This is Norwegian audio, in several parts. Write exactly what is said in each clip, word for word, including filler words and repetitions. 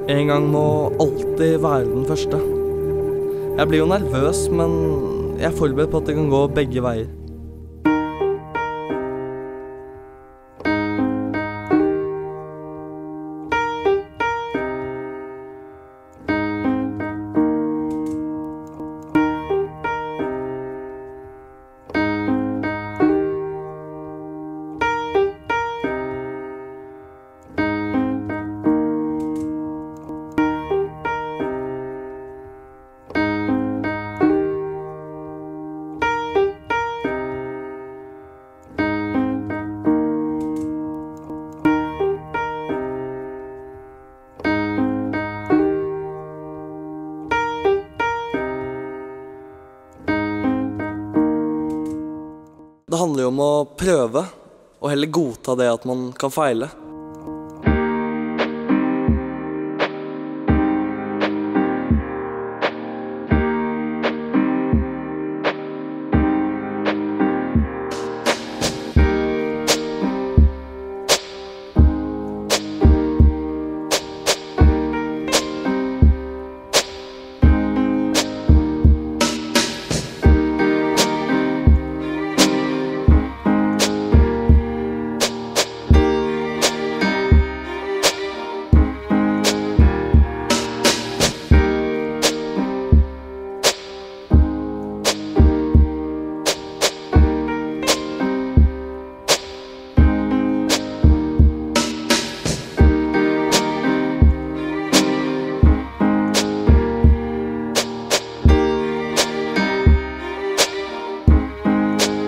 En gang må alltid være den første. Jeg blir jo nervøs, men jeg er forberedt på at det kan gå begge veier. Det handler jo om å prøve, og heller godta det at man kan feile.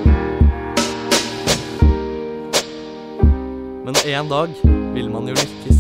Men en dag vil man jo lykkes.